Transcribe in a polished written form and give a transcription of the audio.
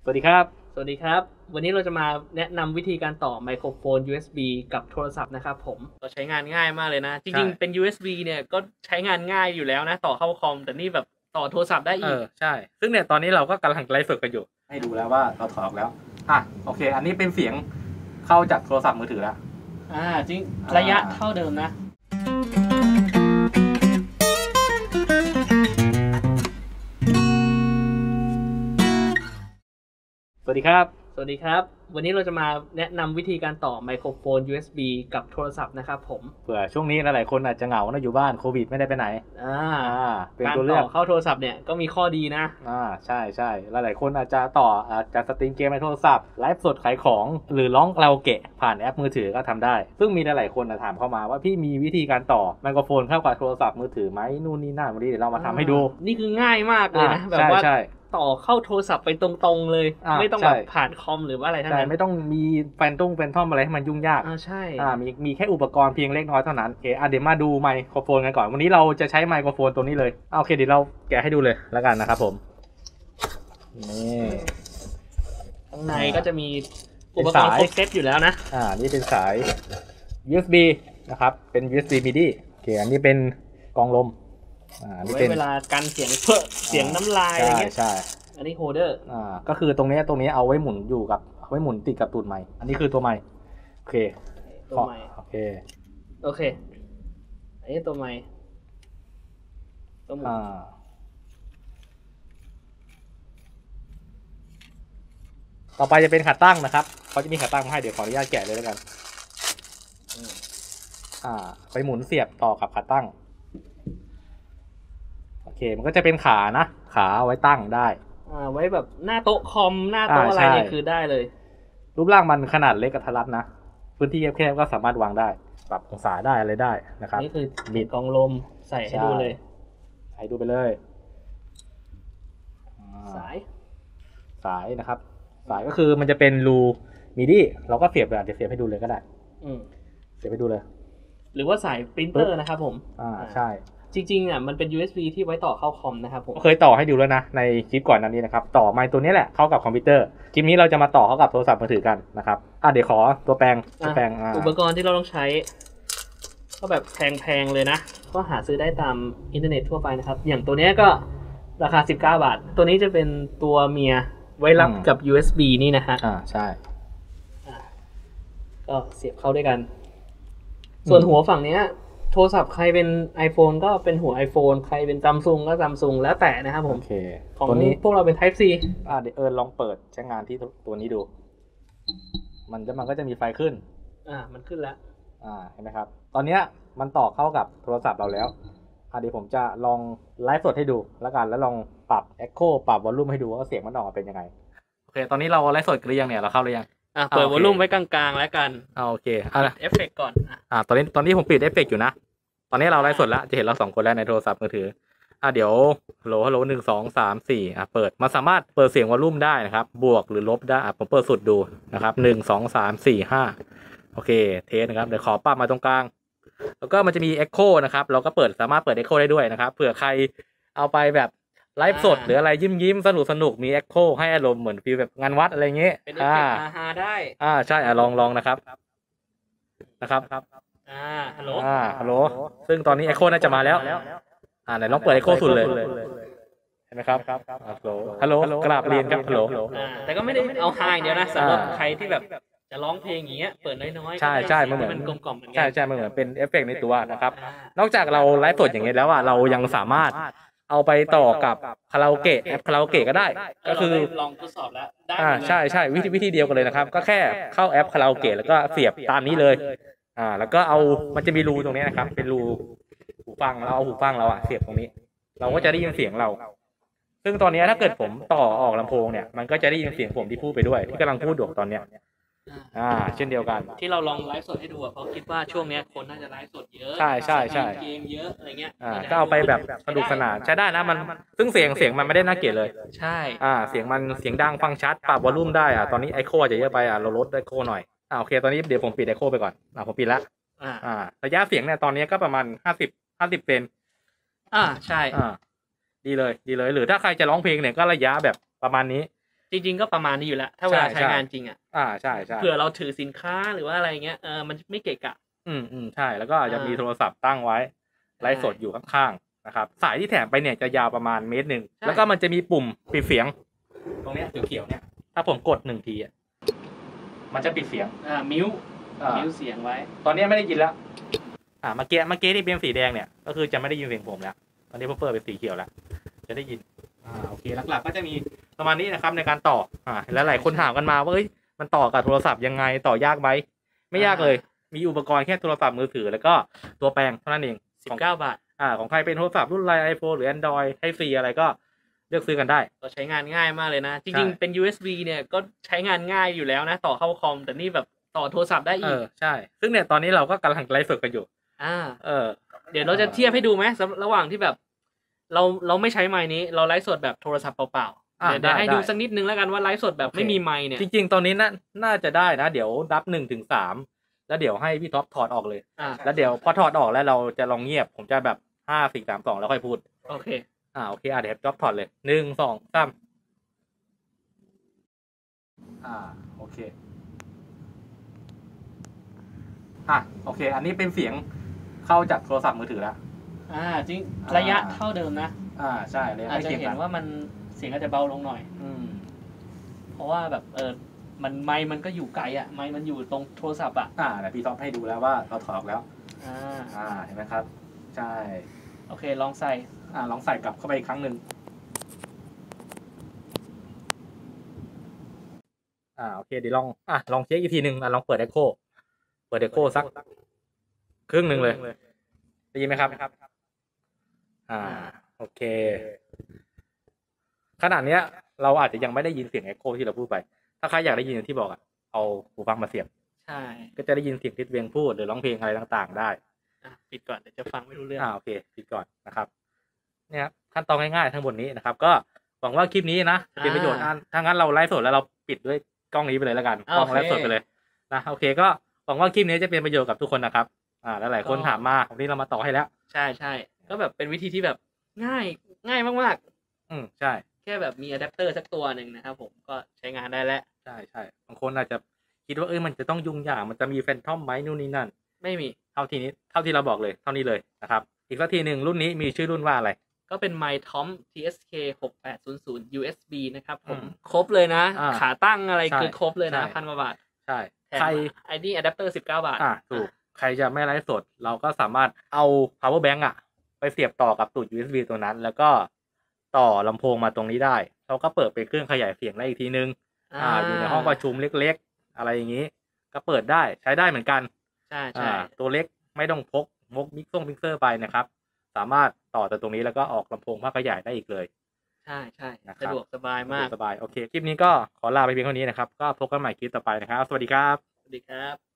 สวัสดีครับสวัสดีครับวันนี้เราจะมาแนะนำวิธีการต่อไมโครโฟน USB กับโทรศัพท์นะครับผมก็ใช้งานง่ายมากเลยนะจริงๆเป็น USB เนี่ยก็ใช้งานง่ายอยู่แล้วนะต่อเข้าคอมแต่นี่แบบต่อโทรศัพท์ได้อีกใช่ซึ่งเนี่ยตอนนี้เราก็กำลังไลฟ์สดกันอยู่ให้ดูแล้วว่าเราถอดออกแล้วโอเคอันนี้เป็นเสียงเข้าจากโทรศัพท์มือถือแล้วจริงระยะเท่าเดิมนะสวัสดีครับสวัสดีครับวันนี้เราจะมาแนะนำวิธีการต่อไมโครโฟน USB กับโทรศัพท์นะครับผมเผื่อช่วงนี้หลายๆคนอาจจะเหงานะอยู่บ้านโควิดไม่ได้ไปไหนเป็นการตัวเลืต่อกอเข้าโทรศัพท์เนี่ยก็มีข้อดีนะใช่ใช่หลายๆคนอาจจะสตรีมเกมในโทรศัพท์ไลฟ์สดขายของหรือร้องคาราโอเกะผ่านแอปมือถือก็ทำได้ซึ่งมีหลายๆคนถามเข้ามาว่าพี่มีวิธีการต่อไมโครโฟนเข้ากับโทรศัพท์มือถือไหมนู่นนี่นั่นวันนี้เดี๋ยวเรามาทำให้ดูนี่คือง่ายมากเลยนะแบบว่าต่อเข้าโทรศัพท์ไปตรงๆเลยไม่ต้องแบบผ่านคอมหรือว่าอะไรทั้งนั้นไม่ต้องมีแฟนทอมอะไรให้มันยุ่งยากใช่มีแค่อุปกรณ์เพียงเล็กน้อยเท่านั้นโอเคเดี๋ยวมาดูไมโครโฟนกันก่อนวันนี้เราจะใช้ไมโครโฟนตัวนี้เลยโอเคเดี๋ยวเราแกะให้ดูเลยแล้วกันนะครับผมนี่ข้างในก็จะมีอุปกรณ์ครบเซตอยู่แล้วนะนี่เป็นสาย USB นะครับเป็น USB MIDI โอเคอันนี้เป็นกรองลมไว้เวลากันเสียงเพ้อเสียงน้ำลายอะไรเงี้ยใช่อันนี้โฮเดอร์ก็คือตรงนี้เอาไว้หมุนอยู่กับเอาไว้หมุนติดกับตูดไมค์อันนี้คือตัวไมค์โอเคตัวไมค์โอเคอันนี้ตัวไมค์ตัวหมุนต่อไปจะเป็นขาตั้งนะครับเขาจะมีขาตั้งมาให้เดี๋ยวขออนุญาตแกะเลยแล้วกันไปหมุนเสียบต่อกับขาตั้งโอเคมันก็จะเป็นขานะขาไว้ตั้งได้ไว้แบบหน้าโต๊ะคอมหน้าโต๊ะอะไรเนี่ยคือได้เลยรูปร่างมันขนาดเล็กกระทัดรัดนะพื้นที่แคบๆก็สามารถวางได้ปรับองศาได้อะไรได้นะครับนี่คือบิดกองลมใส่ให้ดูเลยให้ดูไปเลยสายนะครับสายก็คือมันจะเป็นรูมิดิเราก็เสียบแบบจะเสียบให้ดูเลยก็ได้เสียบให้ดูเลยหรือว่าสายปรินเตอร์นะครับผมใช่จริงๆมันเป็น USB ที่ไว้ต่อเข้าคอมนะครับผมเคยต่อให้ดูแล้วนะในคลิปก่อนนั้นนี้นะครับต่อไมค์ตัวนี้แหละเข้ากับคอมพิวเตอร์คลิปนี้เราจะมาต่อเข้ากับโทรศัพท์มือถือกันนะครับเดี๋ยวขอตัวแปลงอุปกรณ์ที่เราต้องใช้ก็แบบแพงๆเลยนะก็หาซื้อได้ตามอินเทอร์เน็ตทั่วไปนะครับอย่างตัวนี้ก็ราคา19 บาทตัวนี้จะเป็นตัวเมียไว้รับกับ USB นี่นะฮะใช่ก็เสียบเข้าด้วยกันส่วนหัวฝั่งนี้โทรศัพท์ใครเป็น iPhone ก็เป็นหัว iPhone ใครเป็น Samsung ก็ Samsung แล้วแต่นะครับผมของนี้พวกเราเป็น Type C เดี๋ยวลองเปิดใช้งานที่ตัวนี้ดูมันก็จะมีไฟขึ้นมันขึ้นแล้วเห็นไหมครับตอนนี้มันต่อเข้ากับโทรศัพท์เราแล้วเดี๋ยวผมจะลองไลฟ์สดให้ดูแล้วกันแล้วลองปรับ Echo ปรับวอลลุ่มให้ดูว่าเสียงมันออกมาเป็นยังไงโอเคตอนนี้เราไลฟ์สดกันหรือยังเนี่ยเราเข้าหรือยังเปิดวอลลุ่มไว้กลางๆแล้วกันโอเคเอฟเฟกต์ก่อนตอนนี้ผมปิดเอฟเฟกต์อยู่นะตอนนี้เราไลฟ์สดแล้วจะเห็นเรา2คนแล้วในโทรศัพท์มือถือเดี๋ยวฮัลโหล1 2 3 4เปิดมาสามารถเปิดเสียงวอลลุ่มได้นะครับบวกหรือลบได้ผมเปิดสุดดูนะครับ1 2 3 4 5โอเคเทสนะครับเดี๋ยวขอปรับมาตรงกลางแล้วก็มันจะมี Echo นะครับเราก็สามารถเปิด Echo ได้ด้วยนะครับเผื่อใครเอาไปแบบไลฟ์สดหรืออะไรยิ้มสนุกมี Echo ให้อารมณ์เหมือนฟีลแบบงานวัดอะไรเงี้ยเป็นเอฟเฟกต์ฮาได้ใช่ลองนะครับฮัลโหลซึ่งตอนนี้ Echo น่าจะมาแล้วไหนลองเปิด Echo สุดเลยเห็นไหมครับฮัลโหลกราบเรียนครับฮัลโหลแต่ก็ไม่ได้เอาไฮเดียวนะสำหรับใครที่แบบจะร้องเพลงอย่างเงี้ยเปิดน้อยๆใช่มันเหมือนกลมๆเหมือนกันใช่มันเหมือนเป็นเอฟเฟกต์ในตัวนะครับนอกจากเราไลฟ์สดอย่างเงี้ยแล้วเรายังสามารถเอาไปต่อกับคาราโอเกะแอปคาราโอเกะก็ได้ก็คือลองทดสอบแล้วใช่วิธีเดียวกันเลยนะครับก็แค่เข้าแอปคาราโอเกะแล้วก็เสียบตามนี้เลยแล้วก็มันจะมีรูตรงนี้นะครับเป็นรูหูฟังเราเอาหูฟังเราเสียบตรงนี้เราก็จะได้ยินเสียงเราซึ่งตอนนี้ถ้าเกิดผมต่อออกลำโพงเนี่ยมันก็จะได้ยินเสียงผมที่พูดไปด้วยที่กำลังพูดอยู่ตอนเนี้ยเช่นเดียวกันที่เราลองไลฟ์สดให้ดูเพราะคิดว่าช่วงนี้คนน่าจะไลฟ์สดเยอะใช่เกมเยอะอะไรเงี้ยก็เอาไปแบบสนุกสนานใช้ได้นะมันซึ่งเสียงมันไม่ได้น่าเกลียดเลยใช่เสียงมันเสียงดังฟังชัดปรับวอลลุ่มได้ตอนนี้ไอโคจะเยอะไปเราลดไอโคหน่อยโอเคตอนนี้เดี๋ยวผมปิดไอโคไปก่อนผมปิดแล้วระยะเสียงเนี่ยตอนนี้ก็ประมาณ50 เซนใช่ดีเลยหรือถ้าใครจะร้องเพลงเนี่ยก็ระยะแบบประมาณนี้จริงๆก็ประมาณนี้อยู่แล้วถ้าเวลาใช่ใช้งานจริงอ่ะใช่ใช่เผื่อเราถือสินค้าหรือว่าอะไรเงี้ยมันไม่เกะกะใช่แล้วก็อาจจะมีโทรศัพท์ตั้งไว้ไลฟ์สดอยู่ข้างๆนะครับสายที่แถมไปเนี่ยจะยาวประมาณ1 เมตรแล้วก็มันจะมีปุ่มปิดเสียงตรงเนี้ยเขียวๆเนี่ยถ้าผมกด1 ทีอ่ะมันจะปิดเสียงมิวอ่าเสียงไว้ตอนนี้ไม่ได้ยินแล้วเมื่อกี้ที่เป็นสีแดงเนี่ยก็คือจะไม่ได้ยินเสียงผมแล้วตอนนี้ผมเปิดเป็นสีเขียวแล้วจะได้ยินโอเคหลักๆก็จะมีประมาณนี้นะครับในการต่อแล้วหลายคนถามกันมาว่าเอ้ยมันต่อกับโทรศัพท์ยังไงต่อยากไหมไม่ยากเลยมีอุปกรณ์แค่โทรศัพท์มือถือแล้วก็ตัวแปลงเท่านั้นเอง 19 บาทของใครเป็นโทรศัพท์รุ่นไร iPhone หรือ Android ให้ฟรีอะไรก็เลือกซื้อกันได้ก็ใช้งานง่ายมากเลยนะจใช่ริงๆเป็น USB เนี่ยก็ใช้งานง่ายอยู่แล้วนะต่อเข้าคอมแต่นี่แบบต่อโทรศัพท์ได้อีกใช่ซึ่งเนี่ยตอนนี้เราก็กำลังไลฟ์สดกันอยู่เดี๋ยวเราจะเทียบให้ดูไหมระหว่างที่แบบเราไม่ใช้ไมค์นี้เราไลฟ์สดแบบโทรศัพท์เปล่าๆเดี๋ยวให้ดูสักนิดนึงแล้วกันว่าไลฟ์สดแบบไม่มีไมค์เนี่ยจริงๆตอนนี้น่าจะได้นะเดี๋ยวนับ1 ถึง 3แล้วเดี๋ยวให้พี่ท็อปถอดออกเลยแล้วเดี๋ยวพอถอดออกแล้วเราจะลองเงียบผมจะแบบ5 4 3 2แล้วค่อยพูดโอเคโอเคเดี๋ยวท็อปถอดเลย1 2 3โอเคโอเคอันนี้เป็นเสียงเข้าจากโทรศัพท์มือถือแล้วจริงระยะเท่าเดิมนะใช่เลยอาจจะเห็นว่ามันเสียงอาจจะเบาลงหน่อยเพราะว่าแบบไมค์มันก็อยู่ไกลไมค์มันอยู่ตรงโทรศัพท์แต่พี่ท็อปให้ดูแล้วว่าเราถอดออกแล้วเห็นไหมครับใช่โอเคลองใส่ลองใส่กลับเข้าไปอีกครั้งหนึ่งโอเคเดี๋ยวลองเช็คอีกทีหนึ่งลองเปิด Echo สักครึ่งหนึ่งเลยได้ยินไหมครับโอเคขนาดเนี้ยเราอาจจะยังไม่ได้ยินเสียง Echo ที่เราพูดไปถ้าใครอยากได้ยินอย่างที่บอกเอาหูฟังมาเสียบใช่ก็จะได้ยินเสียงทิศเวียงพูดหรือร้องเพลงอะไรต่างๆได้ปิดก่อนเดี๋ยวจะฟังไม่รู้เรื่องโอเคปิดก่อนนะครับเนี่ยครับขั้นตอนง่ายๆทั้งหมดนี้นะครับก็หวังว่าคลิปนี้นะจะเป็นประโยชน์ถ้างั้นเราไลฟ์สดแล้วเราปิดด้วยกล้องนี้ไปเลยแล้วกันกล้องไลฟ์สดไปเลยนะโอเคก็หวังว่าคลิปนี้จะเป็นประโยชน์กับทุกคนนะครับแล้วหลายคนถามมาวันนี้เรามาต่อให้แล้วใช่ก็แบบเป็นวิธีที่แบบง่ายมากใช่แค่แบบมีอะแดปเตอร์สักตัวหนึ่งนะครับผมก็ใช้งานได้แล้วใช่บางคนอาจจะคิดว่ามันจะต้องยุ่งยากมันจะมีแฟนทอมไหมนู่นนี่นั่นไม่มีเท่าที่เราบอกเลยเท่านี้เลยนะครับอีกสักทีหนึ่งรุ่นนี้มีชื่อรุ่นว่าอะไรก็เป็น MyTom TSK 6800 USB นะครับผมครบเลยนะขาตั้งอะไรคือครบเลยนะ1,000 กว่าบาทใช่ใครไอ้นี่อะแดปเตอร์19 บาทถูกใครจะไม่ไลฟ์สดเราก็สามารถเอา power bank ไปเสียบต่อกับตูด USB ตัวนั้นแล้วก็ต่อลำโพงมาตรงนี้ได้เราก็เปิดเป็นเครื่องขยายเสียงได้อีกทีนึงอยู่ในห้องประชุมเล็กๆอะไรอย่างนี้ก็เปิดได้ใช้ได้เหมือนกันใช่ตัวเล็กไม่ต้องพกมิกซ์เซอร์ไปนะครับสามารถต่อจากตรงนี้แล้วก็ออกลำโพงภาคขยายได้อีกเลยใช่สะดวกสบายมากสบายโอเคคลิปนี้ก็ขอลาไปเพียงเท่านี้นะครับก็พบกันใหม่คลิปต่อไปนะครับสวัสดีครับ